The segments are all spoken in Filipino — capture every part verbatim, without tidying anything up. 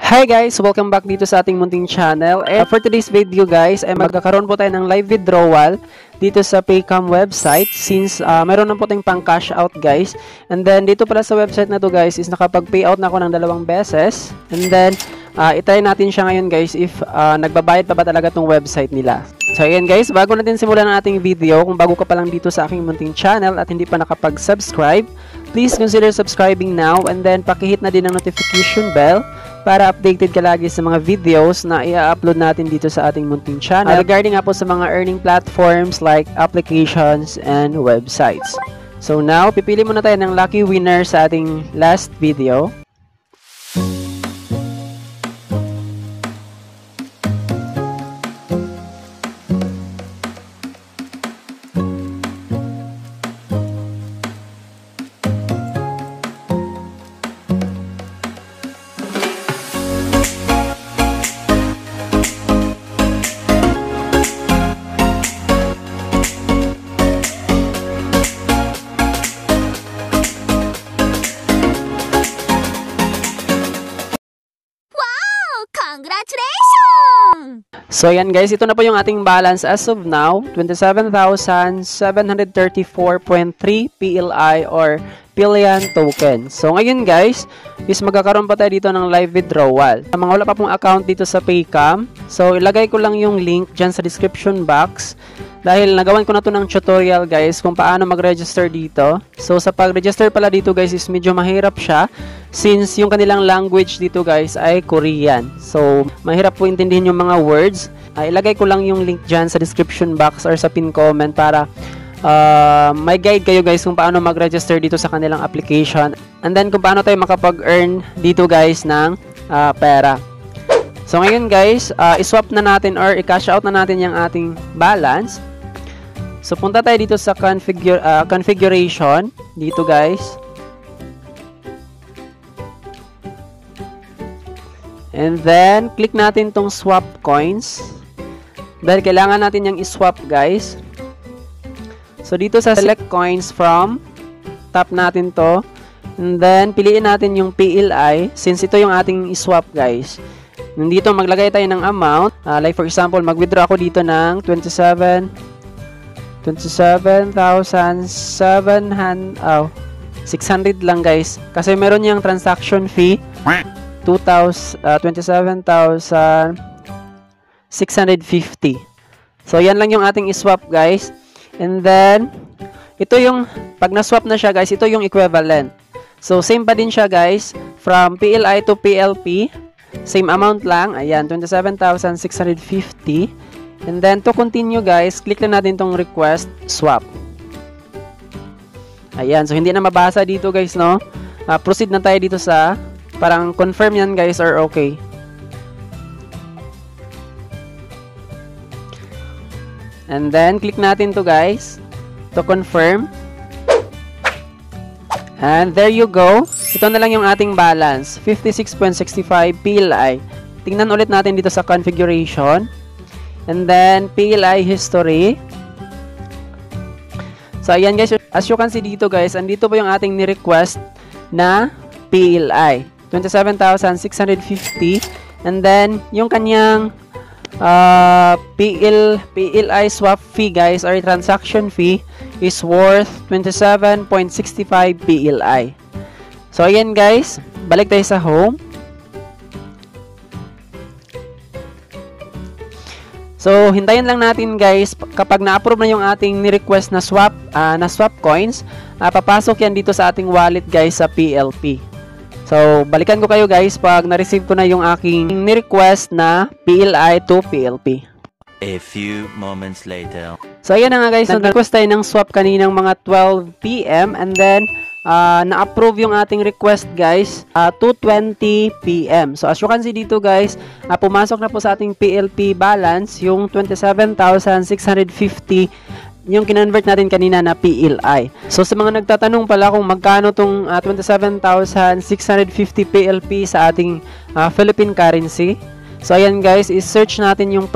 Hi guys! Welcome back dito sa ating munting channel. And for today's video guys, ay magkakaroon po tayo ng live withdrawal dito sa Paycom website since uh, mayroon na po tayong pang cash out guys. And then dito pala sa website na to guys is nakapag-payout na ako ng dalawang beses. And then uh, itry natin siya ngayon guys if uh, nagbabayad pa ba talaga tong website nila. So ayan guys, bago natin simulan ang ating video, kung bago ka pa lang dito sa aking munting channel at hindi pa nakapag-subscribe, please consider subscribing now and then pakihit na din ang notification bell para updated ka lagi sa mga videos na i-upload natin dito sa ating munting channel uh, regarding nga po sa mga earning platforms like applications and websites. So now, pipili muna tayo ng lucky winner sa ating last video. Congratulations! So yan guys, ito na po yung ating balance as of now, twenty-seven thousand seven hundred thirty-four point three P L I or Pillian token. So ngayon guys, is magkakaroon pa tayo dito ng live withdrawal. Sa mga wala pa pong account dito sa Paycom, so ilagay ko lang yung link dyan sa description box. Dahil nagawan ko na to ng tutorial guys kung paano mag-register dito. So sa pag-register pala dito guys is medyo mahirap siya since yung kanilang language dito guys ay Korean. So mahirap po intindihin yung mga words. Uh, ilagay ko lang yung link dyan sa description box or sa pin comment para uh, may guide kayo guys kung paano mag-register dito sa kanilang application. And then kung paano tayo makapag-earn dito guys ng uh, pera. So ngayon guys, uh, iswap na natin or i-cash out na natin yung ating balance. So punta tayo dito sa configure, uh, configuration dito guys. And then click natin tong swap coins. Dahil kailangan natin yung iswap guys. So dito sa select coins from, tap natin to. And then piliin natin yung P L I since ito yung ating iswap guys. Nandito maglagay tayo ng amount. Uh, like for example, mag-withdraw ako dito ng twenty-seven thousand seven hundred oh, six hundred lang guys. Kasi meron yung transaction fee twenty-seven thousand six hundred fifty. So yan lang yung ating iswap guys. And then ito yung pag na-swap na siya guys, ito yung equivalent. So same pa din siya guys from P L I to P L P. Same amount lang. Ayan, twenty-seven thousand six hundred fifty. And then, to continue guys, click lang natin tong request swap. Ayan, so hindi na mabasa dito guys, no? Uh, proceed na tayo dito sa, parang confirm yan guys or okay. And then, click natin to guys, to confirm. And there you go. Ito na lang yung ating balance, fifty-six point six five P L I. Tingnan ulit natin dito sa configuration. And then, P L I history. So, ayan guys. As you can see dito guys, andito po yung ating ni-request na P L I. twenty-seven thousand six hundred fifty. And then, yung kanyang uh, P L, P L I swap fee guys, or transaction fee, is worth twenty-seven point six five P L I. So, ayan guys. Balik tayo sa home. So, hintayin lang natin guys, kapag na-approve na yung ating ni-request na swap, uh, na swap coins, uh, papasok yan dito sa ating wallet guys sa P L P. So, balikan ko kayo guys pag na-receive ko na yung aking ni-request na P L I to P L P. A few moments later. So, ayan na nga guys, nag-request tayo ng swap kaninang mga twelve P M and then, Uh, na-approve yung ating request guys uh, two twenty P M So as you can see dito guys, uh, pumasok na po sa ating P L P balance yung twenty-seven thousand six hundred fifty yung kinonvert natin kanina na P L I. So sa mga nagtatanong pala kung magkano tong uh, twenty-seven thousand six hundred fifty P L P sa ating uh, Philippine currency. So ayan guys, i-search natin yung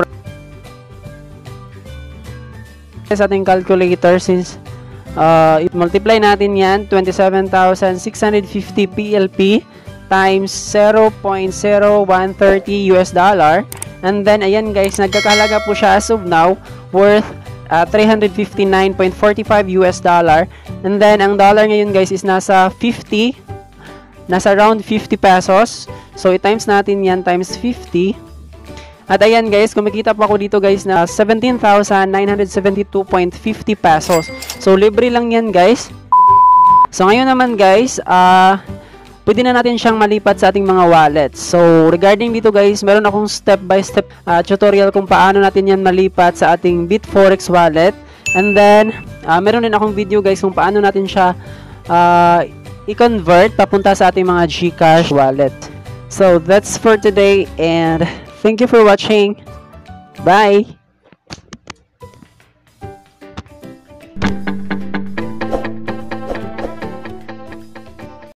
sa ating calculator since uh, i-multiply natin yan, twenty-seven thousand six hundred fifty P L P times zero point zero one three zero U S dollar. And then, ayan guys, nagkakahalaga po siya as of now worth uh, three hundred fifty-nine point four five U S dollar. And then, ang dollar ngayon guys is nasa fifty. Nasa around fifty pesos. So, i-times natin yan times fifty. At ayan guys, kumikita pa ako dito guys na seventeen thousand nine hundred seventy-two point five zero pesos. So, libre lang yan guys. So, ngayon naman guys, ah... Uh, pwede na natin siyang malipat sa ating mga wallets. So, regarding dito guys, meron akong step-by-step uh, tutorial kung paano natin yan malipat sa ating Bitforex wallet. And then, uh, meron din akong video guys kung paano natin siya uh, i-convert papunta sa ating mga GCash wallet. So, that's for today and thank you for watching. Bye!